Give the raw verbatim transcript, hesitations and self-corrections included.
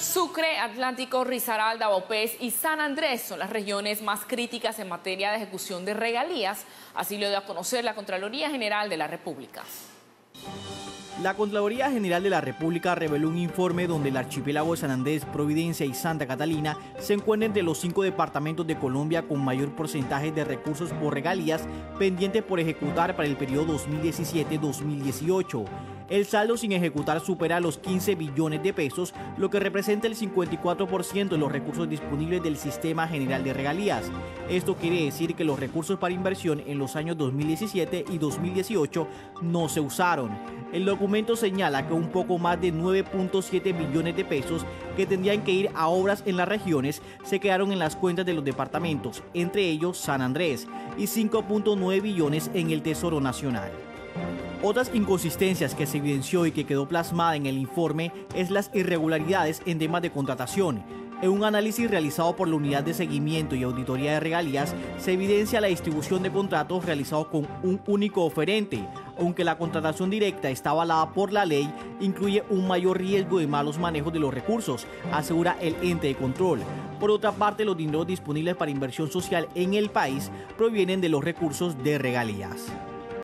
Sucre, Atlántico, Risaralda, Vaupés y San Andrés son las regiones más críticas en materia de ejecución de regalías, así lo dio a conocer la Contraloría General de la República. La Contraloría General de la República reveló un informe donde el archipiélago de San Andrés, Providencia y Santa Catalina se encuentran entre los cinco departamentos de Colombia con mayor porcentaje de recursos por regalías pendientes por ejecutar para el periodo dos mil diecisiete a dos mil dieciocho. El saldo sin ejecutar supera los quince billones de pesos, lo que representa el cincuenta y cuatro por ciento de los recursos disponibles del Sistema General de Regalías. Esto quiere decir que los recursos para inversión en los años dos mil diecisiete y dos mil dieciocho no se usaron. El documento señala que un poco más de nueve punto siete billones de pesos que tendrían que ir a obras en las regiones se quedaron en las cuentas de los departamentos, entre ellos San Andrés, y cinco punto nueve billones en el Tesoro Nacional. Otras inconsistencias que se evidenció y que quedó plasmada en el informe es las irregularidades en temas de contratación. En un análisis realizado por la Unidad de Seguimiento y Auditoría de Regalías, se evidencia la distribución de contratos realizados con un único oferente. Aunque la contratación directa está avalada por la ley, incluye un mayor riesgo de malos manejos de los recursos, asegura el ente de control. Por otra parte, los dineros disponibles para inversión social en el país provienen de los recursos de regalías.